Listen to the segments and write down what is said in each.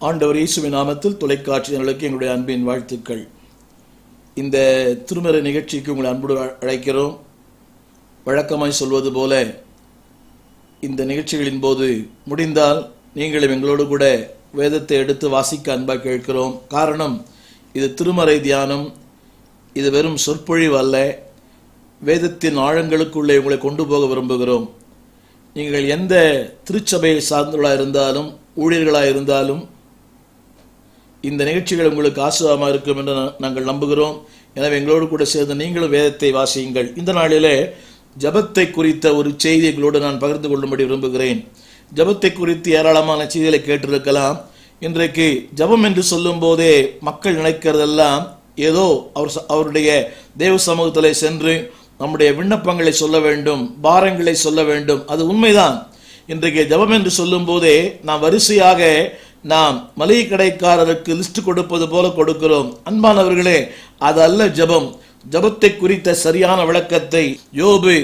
ஆண்டவர் இயேசுவின் நாமத்தில் தொலைக்காட்சியினர்களுக்கு எங்களுடைய அன்பின் வாழ்த்துக்கள். இந்த திருமறை நிகழ்ச்சிக்கு உங்களை அன்போடு அழைக்கிறோம். வழக்கமாய் சொல்வது போல இந்த நிகழ்ச்சிகளின் போது முடிந்தால் நீங்களும் எங்களோடு கூட வேதத்தை எடுத்து வாசிக்க அன்பாக கேட்கிறோம். காரணம், இது திருமறை தியானம், இது வெறும் சொற்பொழிவு அல்ல. வேதத்தின் ஆழங்களுக்குள்ளே உங்களை கொண்டு போக விரும்புகிறோம். நீங்கள் எந்த திருச்சபையை சார்ந்தவர்களாக இருந்தாலும் ஊழியர்களாக இருந்தாலும் இந்த நிகழ்ச்சிகள் உங்களுக்கு ஆசீர்வாதமாக இருக்கும் என்று நாங்கள் நம்புகிறோம். எனவே எங்களோடு கூட சேர்ந்து நீங்களும் வேதத்தை வாசியுங்கள். இந்த நாளிலே ஜபத்தை குறித்த ஒரு செய்தி எங்களோடு நான் பகிர்ந்து கொள்ளும்படி விரும்புகிறேன். ஜபத்தை குறித்து ஏராளமான செய்திகளை கேட்டிருக்கலாம். இன்றைக்கு ஜபம் என்று சொல்லும் போதே மக்கள் நினைக்கிறதெல்லாம் ஏதோ அவருடைய தேவ சமூகத்தில் சென்று நம்முடைய விண்ணப்பங்களை சொல்ல வேண்டும், பாரங்களை சொல்ல வேண்டும். அது உண்மைதான். இன்றைக்கு ஜபம் என்று சொல்லும் போதே நாம் வரிசையாக நாம் மளிகை கடைக்காரருக்கு லிஸ்ட் கொடுப்பது போல கொடுக்கிறோம். அன்பானவர்களே, அது அல்ல ஜபம். ஜபத்தை குறித்த சரியான விளக்கத்தை யோபு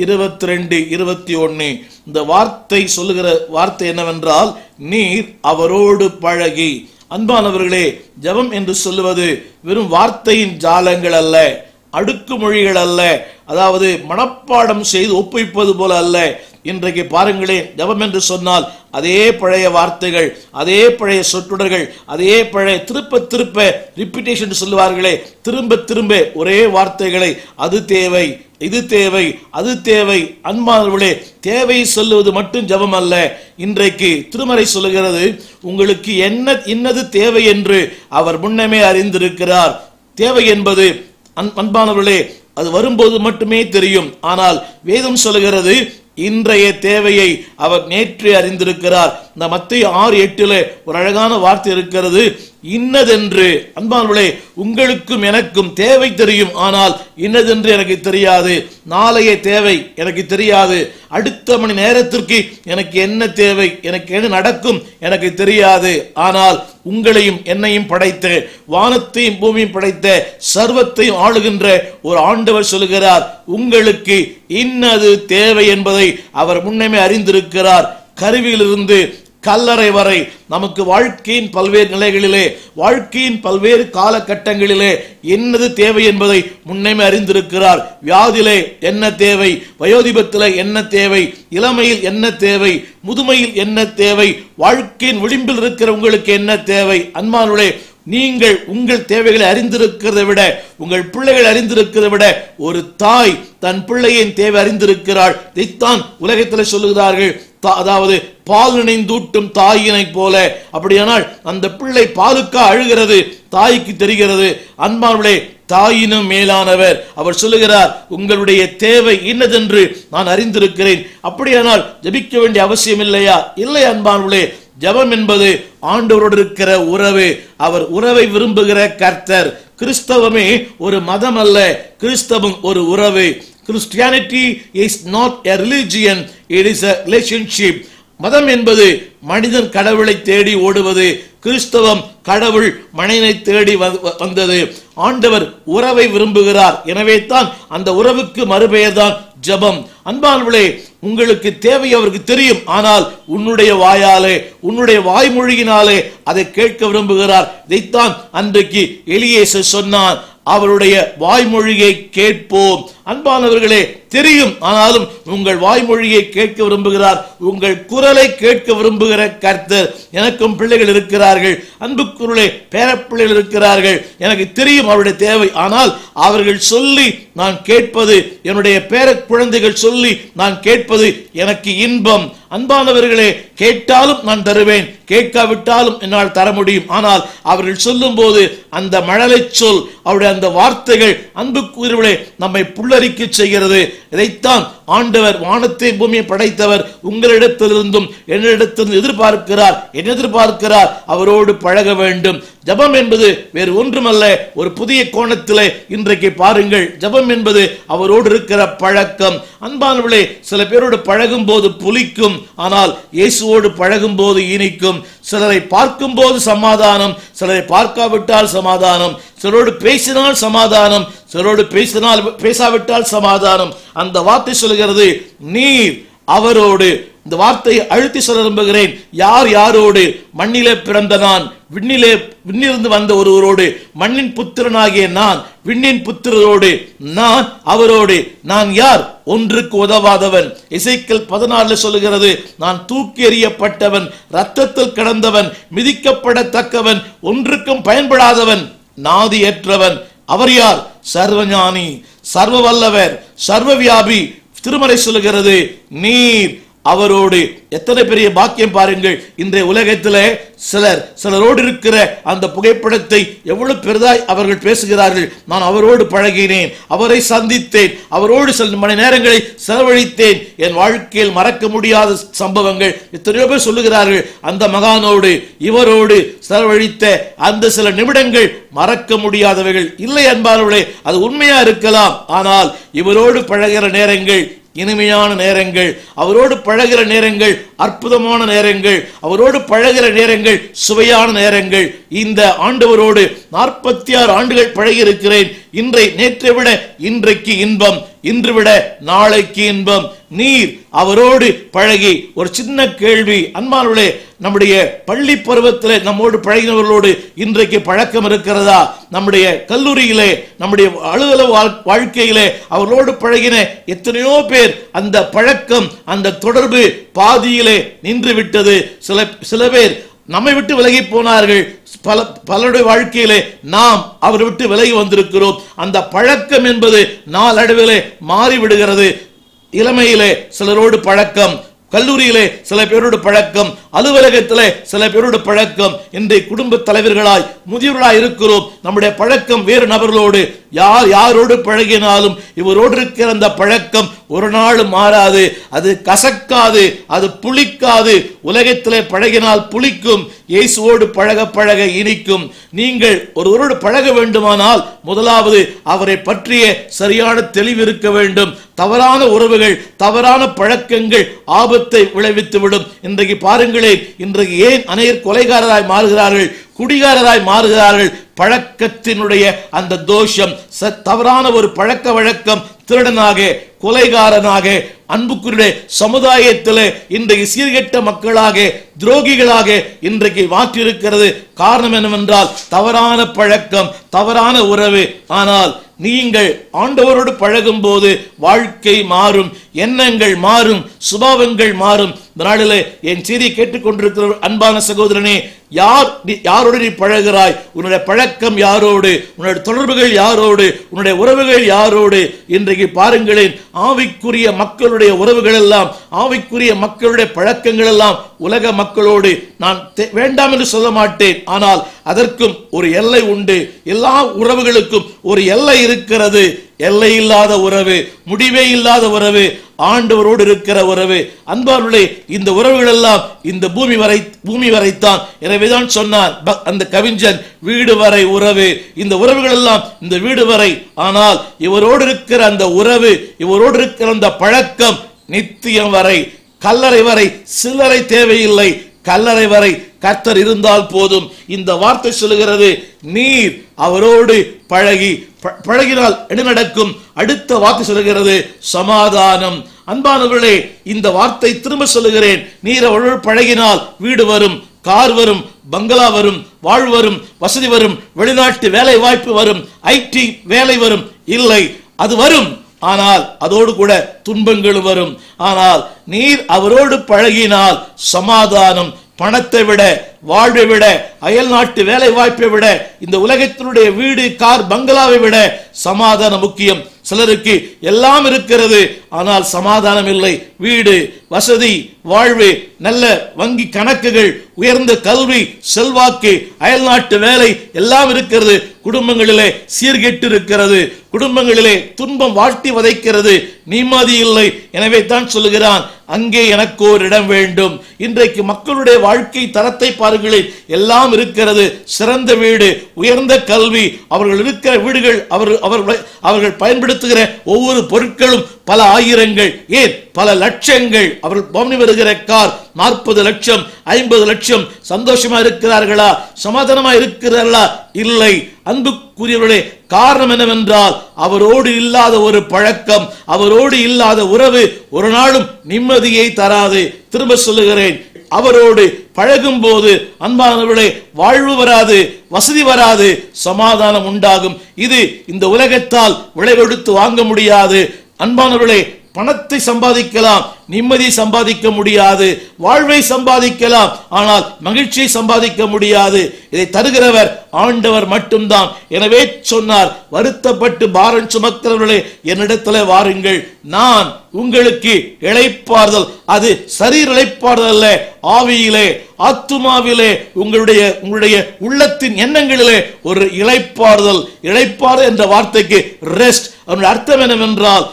22:21 இந்த வார்த்தை சொல்லுகிற வார்த்தை என்னவென்றால், நீர் அவரோடு பழகி. அன்பானவர்களே, ஜபம் என்று சொல்லுவது வெறும் வார்த்தையின் ஜாலங்கள் அல்ல, அடுக்கு மொழிகள் அல்ல, அதாவது மனப்பாடம் செய்து ஒப்புவிப்பது போல அல்ல. இன்றைக்கு பாருங்களேன், ஜபம் என்று சொன்னால் அதே பழைய வார்த்தைகள், அதே பழைய சொற்றொடர்கள், அதே பழைய திருப்ப ரிப்பீட்டேஷன் சொல்லுவார்களே, திரும்ப திரும்ப ஒரே வார்த்தைகளை, அது தேவை, இது தேவை, அது தேவை. அன்பானவர்களே, தேவை சொல்லுவது மட்டும் ஜபம் அல்ல. இன்றைக்கு திருமறை சொல்லுகிறது, உங்களுக்கு என்னது தேவை என்று அவர் முன்னமே அறிந்திருக்கிறார். தேவை என்பது அன்பானவர்களே அது வரும்போது மட்டுமே தெரியும். ஆனால் வேதம் சொல்லுகிறது, இன்றைய தேவையை அவர் நேற்றே அறிந்திருக்கிறார். இந்த மத்தேயு 6:8 ஒரு அழகான வார்த்தை இருக்கிறது, இன்னதென்று. அன்பானவர்களே, உங்களுக்கும் எனக்கும் தேவை தெரியும், ஆனால் இன்னதென்று எனக்கு தெரியாது. நாளைய தேவை எனக்கு தெரியாது. அடுத்த மணி நேரத்திற்கு எனக்கு என்ன தேவை, எனக்கு என்ன நடக்கும் எனக்கு தெரியாது. ஆனால் உங்களையும் என்னையும் படைத்த, வானத்தையும் பூமியும் படைத்த, சர்வத்தையும் ஆளுகின்ற ஒரு ஆண்டவர் சொல்லுகிறார், உங்களுக்கு இன்னது தேவை என்பதை அவர் முன்னமே அறிந்திருக்கிறார். கருவியிலிருந்து கல்லறை வரை நமக்கு வாழ்க்கையின் பல்வேறு நிலைகளிலே, வாழ்க்கையின் பல்வேறு காலகட்டங்களிலே என்னது தேவை என்பதை முன்னமே அறிந்திருக்கிறார். வியாதியிலே என்ன தேவை, வயோதிபத்திலே என்ன தேவை, இளமையில் என்ன தேவை, முதுமையில் என்ன தேவை, வாழ்க்கையின் விளிம்பில் இருக்கிற உங்களுக்கு என்ன தேவை. அன்பானவர்களே, நீங்கள் உங்கள் தேவைகளை அறிந்திருக்கிறதை விட, உங்கள் பிள்ளைகள் அறிந்திருக்கிறதை விட, ஒரு தாய் தன் பிள்ளையின் தேவை அறிந்திருக்கிறாள். இதைத்தான் உலகத்தில் சொல்லுகிறார்கள், அதாவது பால் நினைந்தூட்டும் தாயினை போல. அப்படியானால் அந்த பிள்ளை பாலுக்கா அழுகிறது, தாய்க்கு தெரிகிறது. அன்பானவர்களே, தாயினும் மேலானவர். அவர் சொல்லுகிறார், உங்களுடைய தேவை இன்னதென்று நான் அறிந்திருக்கிறேன். அப்படியானால் ஜபிக்க வேண்டிய அவசியம் இல்லையா? இல்லை அன்பானவர்களே, ஜபம் என்பது ஆண்டவரோடு இருக்கிற உறவு. அவர் உறவை விரும்புகிற கர்த்தர். கிறிஸ்தவமே ஒரு மதம் அல்ல, கிறிஸ்தவம் ஒரு உறவு. Christianity is not a religion, it is a relationship. மதம் என்பது மனிதன் கடவுளை தேடி ஓடுவது, கிறிஸ்தவம் கடவுள் மனிதனை தேடி வந்தது. ஆண்டவர் உறவை விரும்புகிறார். எனவே தான் அந்த உறவுக்கு மறுபெயர் தான் ஜபம். அன்பானவர்களே, உங்களுக்கு தேவை அவருக்கு தெரியும், ஆனால் உன்னுடைய வாயாலே, உன்னுடைய வாய்மொழியினாலே அதை கேட்க விரும்புகிறார். இதைத்தான் அன்றைக்கு எலியேசர் சொன்னான், அவருடைய வாய்மொழியை கேட்போம். அன்பானவர்களே, தெரியும், ஆனாலும் உங்கள் வாய்மொழியை கேட்க விரும்புகிறார். உங்கள் குரலை கேட்க விரும்புகிற கர்த்தர். எனக்கும் பிள்ளைகள் இருக்கிறார்கள், அன்புக்குள்ளே பேரப்பிள்ளைகள் இருக்கிறார்கள். எனக்கு தெரியும் அவருடைய தேவை, ஆனால் அவர்கள் சொல்லி நான் கேட்பது, என்னுடைய பேர குழந்தைகள் சொல்லி நான் கேட்பது எனக்கு இன்பம். அன்பானவர்களே, கேட்டாலும் நான் தருவேன், கேட்காவிட்டாலும் என்னால் தர முடியும். ஆனால் அவர்கள் சொல்லும் போது அந்த மழலை சொல், அவருடைய அந்த வார்த்தைகள் அன்புக்குரியவர்களே நம்மை புல்லரிக்க செய்கிறது. இதைத்தான் ஆண்டவர் வானத்தை பூமியை படைத்தவர் உங்களிடத்திலிருந்தும் என்னிடத்திலிருந்து எதிர்பார்க்கிறார். என்ன எதிர்பார்க்கிறார்? அவரோடு பழக வேண்டும். ஜபம் என்பது வேறு ஒன்றுமல்ல. ஒரு புதிய கோணத்திலே இன்றைக்கு பாருங்கள், ஜபம் என்பது அவரோடு இருக்கிற பழக்கம். அன்பானவர்களே, சில பேரோடு பழகும் போது புளிக்கும், ஆனால் இயேசுவோடு பழகும் போது இனிக்கும். சிலரை பார்க்கும் போது சமாதானம், சிலரை பார்க்காவிட்டால் சமாதானம். சிலரோடு பேசினால் சமாதானம், சிலரோடு பேசாவிட்டால் சமாதானம். அந்த வார்த்தை சொல்கிறது, நீர் அவரோடு இந்த வார்த்தையை அழுத்தி சொல்ல விரும்புகிறேன். யார் யாரோடு? மண்ணிலே பிறந்த நான், விண்ணிலிருந்து வந்த ஒருவரோடு, மண்ணின் புத்திரனாகிய நான் விண்ணின் புத்திரரோடு, நான் அவரோடு. நான் யார்? ஒன்றுக்கு உதவாதவன். எசேக்கியேல் 14 சொல்லுகிறது, நான் தூக்கி எறியப்பட்டவன், ரத்தத்தில் கிடந்தவன், மிதிக்கப்படத்தக்கவன், ஒன்றுக்கும் பயன்படாதவன், நாதியற்றவன். அவர் யார்? சர்வஞானி, சர்வ வல்லவர், சர்வவியாபி. திருமறை சொல்லுகிறது, நீர் அவரோடு. எத்தனை பெரிய பாக்கியம் பாருங்கள். இன்றைய உலகத்திலே சிலரோடு இருக்கிற அந்த புகைப்படத்தை எவ்வளவு பெரிதாய் அவர்கள் பேசுகிறார்கள். நான் அவரோடு பழகினேன், அவரை சந்தித்தேன், அவரோடு சில மணி நேரங்களை செலவழித்தேன், என் வாழ்க்கையில் மறக்க முடியாத சம்பவங்கள். எத்தனையோ பேர் சொல்லுகிறார்கள், அந்த மகானோடு இவரோடு செலவழித்த அந்த சில நிமிடங்கள் மறக்க முடியாதவைகள். இல்லை அன்பானவர்களே, அது உண்மையா இருக்கலாம். ஆனால் இவரோடு பழகிற நேரங்கள் இனிமையான நேரங்கள், அவரோடு பழகிற நேரங்கள் அற்புதமான நேரங்கள், அவரோடு பழகிற நேரங்கள் சுவையான நேரங்கள். இந்த ஆண்டவரோடு 46 ஆண்டுகள் பழகி இருக்கிறேன். நேற்றை விட இன்றைக்கு இன்பம், இன்று விட நாளைக்கு இன்பம். நீர் அவரோடு பழகி. ஒரு சின்ன கேள்வி அன்பானவர்களே, நம்முடைய பள்ளி பருவத்தில் நம்மோடு பழகினவர்களோடு இன்றைக்கு பழக்கம் இருக்கிறதா? நம்முடைய கல்லூரியிலே, நம்முடைய அலுவலக வாழ்க்கையிலே அவர்களோடு பழகின எத்தனையோ பேர் அந்த பழக்கம், அந்த தொடர்பு பாதியிலே நின்று விட்டது. சில பேர் நம்மை விட்டு விலகி போனார்கள். பலருடைய வாழ்க்கையிலே நாம் அவரை விட்டு விலகி வந்திருக்கிறோம். அந்த பழக்கம் என்பது நாளடைவிலே மாறிவிடுகிறது. இளமையிலே சிலரோடு பழக்கம், கல்லூரியிலே சில பேரோடு பழக்கம், அலுவலகத்திலே சில பேரோடு பழக்கம். இன்றைய குடும்ப தலைவர்களாய் முதியவர்களாய் இருக்கிறோம். நம்முடைய பழக்கம் வேறு நபர்களோடு. யாரோடு பழகினாலும் இவரோடு இருக்கிற அந்த பழக்கம் ஒரு நாளும் மாறாது. அது கசக்காது, அது புளிக்காது. உலகத்திலே பழகினால் புளிக்கும், இயேசுவோடு பழக பழக இனிக்கும். நீங்கள் ஒருவரோடு பழக வேண்டுமானால் முதலாவது அவரை பற்றிய சரியான தெளிவு இருக்க வேண்டும். தவறான உறவுகள், தவறான பழக்கங்கள் ஆபத்தை விளைவித்துவிடும். இன்றைக்கு பாருங்களேன், இன்றைக்கு ஏன் அநேகர் கொலைகாரராய் மாறுகிறார்கள், குடிகாரராய் மாறுகிறார்கள்? பழக்கத்தினுடைய அந்த தோஷம். தவறான ஒரு பழக்க வழக்கம் திருடனாக, கொலைகாரனாக, அன்புக்குரிய சமுதாயத்தில் இன்றைக்கு சீர்கெட்ட மக்களாக, துரோகிகளாக இன்றைக்கு மாற்றியிருக்கிறது. காரணம் என்னவென்றால் தவறான பழக்கம், தவறான உறவு. ஆனால் நீங்கள் ஆண்டவரோடு பழகும் போது வாழ்க்கை மாறும், எண்ணங்கள் மாறும், சுபாவங்கள் மாறும். இந்த நாளிலே என் செய்தியை கேட்டுக்கொண்டிருக்கிற அன்பான சகோதரனே, யாரோடு நீ பழகிறாய்? உன்னுடைய பழக்கம் யாரோடு? உன்னுடைய தொடர்புகள் யாரோடு? உன்னுடைய உறவுகள் யாரோடு? இன்றைக்கு பாருங்களேன், ஆவிக்குரிய மக்களுடைய உறவுகள் எல்லாம், ஆவிக்குரிய மக்களுடைய பழக்கங்கள் எல்லாம் உலக மக்களோடு. நான் வேண்டாம் என்று சொல்ல மாட்டேன், ஆனால் அதற்கும் ஒரு எல்லை உண்டு. எல்லா உறவுகளுக்கும் ஒரு எல்லை இருக்கிறது. எல்லை இல்லாத உறவு, முடிவே இல்லாத உறவு, ஆண்டவரோடு இருக்கிற உறவு. அன்பார்களே, இந்த உறவுகள் எல்லாம் இந்த பூமி வரைத்தான். எனவேதான் சொன்னார் அந்த கவிஞன், வீடு வரை உறவு. இந்த உறவுகள் எல்லாம் இந்த வீடு வரை. ஆனால் இவரோடு இருக்கிற அந்த உறவு, இவரோடு இருக்கிற அந்த பழக்கம் நித்தியம் வரை, கல்லறை வரை. சிலரை தேவையில்லை, கல்லறை வரை கர்த்தர் இருந்தால் போதும். இந்த வார்த்தை சொல்லுகிறது, நீர் அவரோடு பழகினால் என்ன நடக்கும்? அடுத்த வார்த்தை சொல்லுகிறது, சமாதானம். அன்பானவர்களே, இந்த வார்த்தை திரும்ப சொல்லுகிறேன், நீர் அவரோடு பழகினால் வீடு வரும், கார் வரும், பங்களா வரும், வாழ்வு வரும், வசதி வரும், வெளிநாட்டு வேலை வாய்ப்பு வரும், ஐடி வேலை வரும். இல்லை, அது வரும், ஆனால் அதோடு கூட துன்பங்களும் வரும். ஆனால் நீர் அவரோடு பழகினால் சமாதானம். பணத்தை விட, வாழ்வை விட, அயல் நாட்டு வேலை வாய்ப்பை விட, இந்த உலகத்தினுடைய வீடு, கார், பங்களாவை விட சமாதானம் முக்கியம். சிலருக்கு எல்லாம் இருக்கிறது, ஆனால் சமாதானம் இல்லை. வீடு, வசதி, வாழ்வு, நல்ல வங்கி கணக்குகள், உயர்ந்த கல்வி, செல்வாக்கு, அயல் நாட்டு வேலை எல்லாம் இருக்கிறது. குடும்பங்களிலே சீர்கெட்டு இருக்கிறது, குடும்பங்களிலே துன்பம் வாட்டி வதைக்கிறது, நிம்மதி இல்லை. எனவே தான் சொல்லுகிறான், அங்கே எனக்கு ஒரு இடம் வேண்டும். இன்றைக்கு மக்களுடைய வாழ்க்கை தரத்தை பாருங்களேன், எல்லாம் இருக்கிறது. சிறந்த வீடு, உயர்ந்த கல்வி, அவர்கள் இருக்கிற வீடுகள், அவர்கள் பயன்படுத்துகிற ஒவ்வொரு பொருட்களும் பல ஆயிரங்கள், ஏன் பல லட்சங்கள். அவர்கள் பவனி வருகிற கார் 40 லட்சம் 50 லட்சம். சந்தோஷமா இருக்கிறார்களா? சமாதானமா இருக்கிறார்களா? இல்லை. அன்புக்குரியவர்களே, காரணம் என்னவென்றால் அவரோடு இல்லாத ஒரு பழக்கம், அவரோடு இல்லாத உறவு ஒரு நாளும் நிம்மதியை தராது. திரும்ப சொல்லுகிறேன், அவரோடு பழகும் போது அன்பானவர்களே, வாழ்வு வராது, வசதி வராது, சமாதானம் உண்டாகும். இது இந்த உலகத்தால் விளைவெடுத்து வாங்க முடியாது. அன்பானவர்களே, பணத்தை சம்பாதிக்கலாம், நிம்மதியை சம்பாதிக்க முடியாது. வாழ்வை சம்பாதிக்கலாம், ஆனால் மகிழ்ச்சியை சம்பாதிக்க முடியாது. இதை தருகிறவர் ஆண்டவர் மட்டும்தான். எனவே சொன்னார், வருத்தப்பட்டு பாரம் சுமக்கிறவர்களே என்னிடத்தில் வாருங்கள், நான் உங்களுக்கு இளைப்பாறுதல். அது சரீர இளைப்பாறுதல் அல்ல, ஆவியிலே, ஆத்துமாவிலே, உங்களுடைய உள்ளத்தின் எண்ணங்களிலே ஒரு இளைப்பாறுதல். இளைப்பாறு என்ற வார்த்தைக்கு ரெஸ்ட், அதனுடைய அர்த்தம் என்னவென்றால்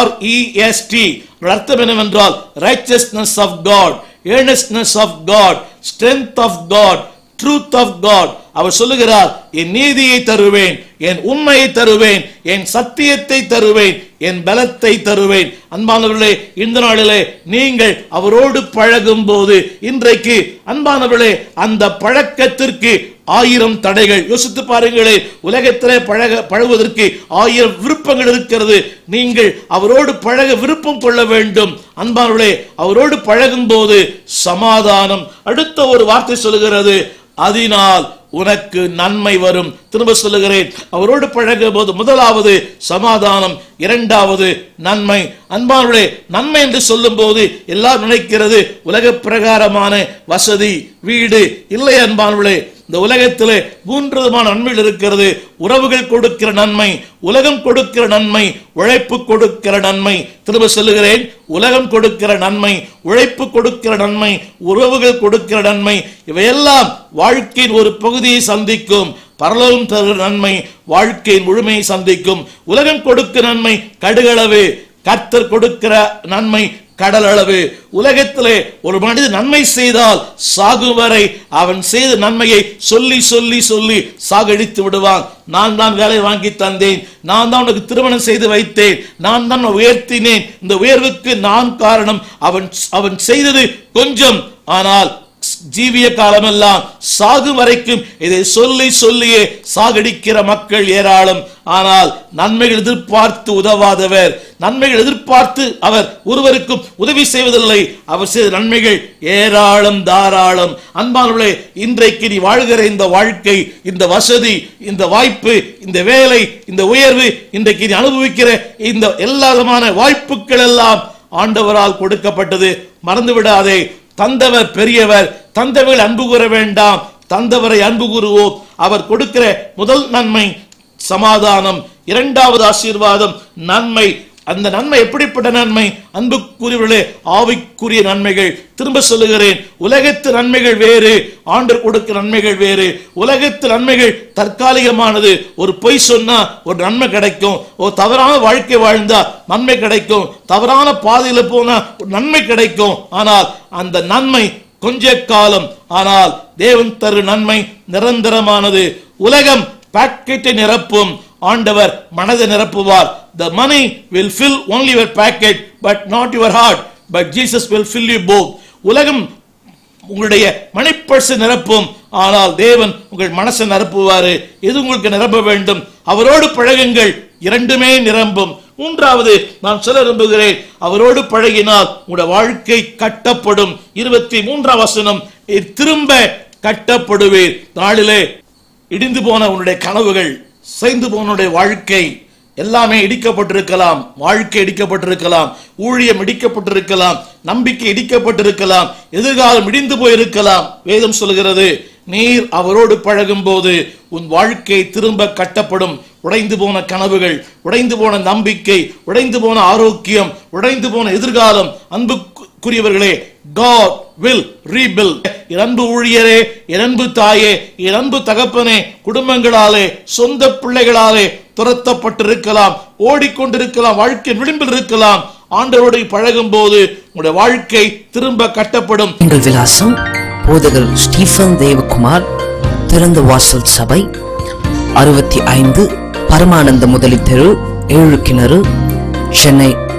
REST. அர்த்தம் என்னவென்றால் righteousness of God, earnestness of God, strength of God, truth of God. அவர் சொல்லுகிறார், என் நீதியை தருவேன், என் உண்மையை தருவேன், என் சத்தியத்தை தருவேன், என் பலத்தை தருவேன். அன்பானவர்களே, இந்த நாளிலே நீங்கள் அவரோடு பழகும் போது, இன்றைக்கு அன்பானவர்களே, அந்த பழக்கத்திற்கு 1000 தடைகள். யோசித்து பாருங்களே, உலகத்திலே பழகுவதற்கு 1000 விருப்பங்கள் இருக்கிறது. நீங்கள் அவரோடு பழக விருப்பம் கொள்ள வேண்டும். அன்பானவர்களே, அவரோடு பழகும் போது சமாதானம். அடுத்த ஒரு வார்த்தை சொல்லுகிறது, அதனால் உனக்கு நன்மை வரும். திரும்ப சொல்லுகிறேன், அவரோடு பழகும் போது முதலாவது சமாதானம், இரண்டாவது நன்மை. அன்பானவர்களே, நன்மை என்று சொல்லும் போது எல்லாரும் நினைக்கிறது உலக பிரகாரமான வசதி, வீடு. இல்லை அன்பானவர்களே, இந்த உலகத்திலே 3 விதமான நன்மைகள் இருக்கிறது. உறவுகள் கொடுக்கிற நன்மை, உலகம் கொடுக்கிற நன்மை, உழைப்பு கொடுக்கிற நன்மை. திரும்ப சொல்லுகிறேன், உலகம் கொடுக்கிற நன்மை, உழைப்பு கொடுக்கிற நன்மை, உறவுகள் கொடுக்கிற நன்மை. இவையெல்லாம் வாழ்க்கையின் ஒரு பகுதியை சந்திக்கும். பரலோகம் தருகிற நன்மை வாழ்க்கையின் முழுமையை சந்திக்கும். உலகம் கொடுக்கிற நன்மை கடுகளவு, கர்த்தர் கொடுக்கிற நன்மை கடல் அளவு. உலகத்திலே ஒரு மனிதன் நன்மை செய்தால் சாகும் வரை அவன் செய்த நன்மையை சொல்லி சொல்லி சொல்லி சாகடித்து விடுவான். நான் தான் வேலை வாங்கி தந்தேன், நான் தான் உனக்கு திருமணம் செய்து வைத்தேன், நான் தான் உயர்த்தினேன், இந்த உயர்வுக்கு நான் காரணம். அவன் செய்தது கொஞ்சம், ஆனால் ஜீவிய காலமெல்லாம் சாகும் வரைக்கும் இதை சொல்லி சொல்லியே சாகடிக்கிற மக்கள் ஏராளம். ஆனால் நன்மைகள் எதிர்பார்த்து உதவாதவர், நன்மைகள் எதிர்பார்த்து அவர் ஒருவருக்கும் உதவி செய்வதில்லை. அவர் செய்த நன்மைகள் ஏராளம், தாராளம். அன்பானவர்களே, இன்றைக்கு நீ வாழ்கிற இந்த வாழ்க்கை, இந்த வசதி, இந்த வாய்ப்பு, இந்த வேலை, இந்த உயர்வு, இன்றைக்கு நீ அனுபவிக்கிற இந்த எல்லா விதமான வாய்ப்புகள் எல்லாம் ஆண்டவரால் கொடுக்கப்பட்டது. மறந்து விடாதே, தந்தவர் பெரியவர். தந்தவர்கள் அன்பு கூற வேண்டாம், தந்தவரை அன்பு கூறுவோம். அவர் கொடுக்கிற முதல் நன்மை சமாதானம், இரண்டாவது ஆசீர்வாதம் நன்மை. அந்த நன்மை எப்படிப்பட்ட நன்மை? அன்புக்குரியவர்களே, ஆவிக்குரிய நன்மைகள். திரும்ப சொல்லுகிறேன், உலகத்து நன்மைகள் வேறு, ஆண்டவர் கொடுக்கிற நன்மைகள் வேறு. உலகத்து நன்மைகள் தற்காலிகமானது. ஒரு பொய் சொன்னா ஒரு நன்மை கிடைக்கும், ஒரு தவறான வாழ்க்கை வாழ்ந்தா நன்மை கிடைக்கும், தவறான பாதையில போனா ஒரு நன்மை கிடைக்கும். ஆனால் அந்த நன்மை கொஞ்ச காலம். ஆனால் தேவன் தரு நன்மை நிரந்தரமானது. உலகம் பாக்கெட்டை நிரப்பும், ஆண்டவர் மனதை நிரப்புவார். The money will fill only your packet but not your heart, but Jesus will fill you both. உலகம் உங்களுடைய மணி பர்ஸ் நிரப்பும், ஆனால் தேவன் உங்கள் மனசை நிரப்புவாரு. எது உங்களுக்கு நிரப்ப வேண்டும்? அவரோடு பழகுங்கள், இரண்டுமே நிரம்பும். மூன்றாவது நான் சொல்ல விரும்புகிறேன், அவரோடு பழகினால் உங்களுடைய வாழ்க்கை கட்டப்படும். 23ஆம் வசனம், திரும்ப கட்டப்படுவீர். நாளிலே இடிந்து போன உன்னுடைய கனவுகள், செய்து போன வாழ்க்கை எல்லாமே இடிக்கப்பட்டிருக்கலாம். வாழ்க்கை இடிக்கப்பட்டிருக்கலாம், ஊழியம் இடிக்கப்பட்டிருக்கலாம், நம்பிக்கை இடிக்கப்பட்டிருக்கலாம், எதிர்காலம் இடிந்து போயிருக்கலாம். வேதம் சொல்கிறது, நீர் அவரோடு பழகும் போது உன் வாழ்க்கை திரும்ப கட்டப்படும். உடைந்து போன கனவுகள், உடைந்து போன நம்பிக்கை, உடைந்து போன ஆரோக்கியம், உடைந்து போன எதிர்காலம். அன்புக்குரியவர்களே, God will rebuild. என் அன்பு ஊழியரே, என் அன்பு தாயே, என் அன்பு தகப்பனே, குடும்பங்களாலே, சொந்த பிள்ளைகளாலே துரத்தப்பட்டிருக்கலாம், ஓடிக்கொண்டிருக்கலாம், வாழ்க்கை விளிம்பில் இருக்கலாம். ஆண்டவரோடு பழகும் போது உங்களுடைய வாழ்க்கை திரும்ப கட்டப்படும். எங்கள் விலாசம் போதகர் ஸ்டீபன் தேவகுமார், திறந்த வாசல் சபை, 65 பரமானந்த முதலி தெரு, 7 கிணறு, சென்னை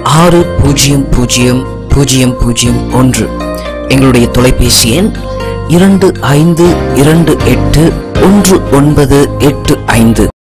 600001. எங்களுடைய தொலைபேசி எண் 25281985.